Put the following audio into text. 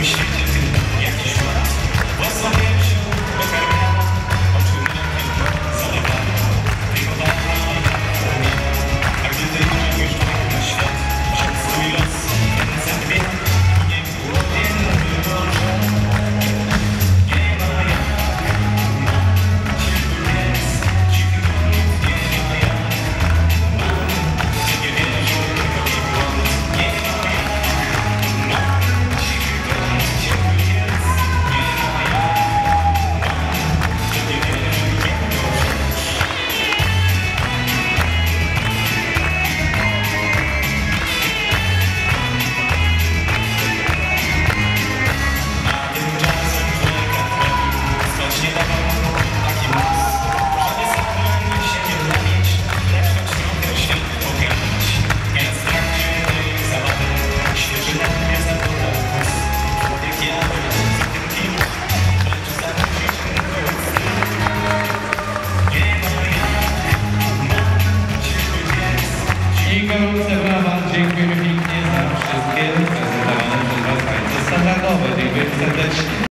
świecie tym, jak szła. Błogosławię się, pokarmiała, oczy mlekiem zalewała. Wychowała mnie, a gdy ty już na świat, wziął swój los w ręce dwie, nie było wiele wyłożone. Nie ma jak ciepły pies, cichy głód, nie ma jak nie wierzę, tylko nie głos, nie ma jak cichy głód, ciepły pies, nie ma jak nie wierzę, nie głos. A tymczasem człowieka trafił, spać nie dawał taki los. Żadne zaklęcie się nie lamieć, lecz choć trochę świat pogadać. Nieraz w trakcie tej zabawy świeży namiast zawołał głos. Człowiek jadł za tym kim, lecz zanudził mówiąc nie ma jak ciepły pies. I gorące brawa, dziękujemy pięknie za wszystkie prezentowane przez Was tańce standardowe. Dziękuję serdecznie.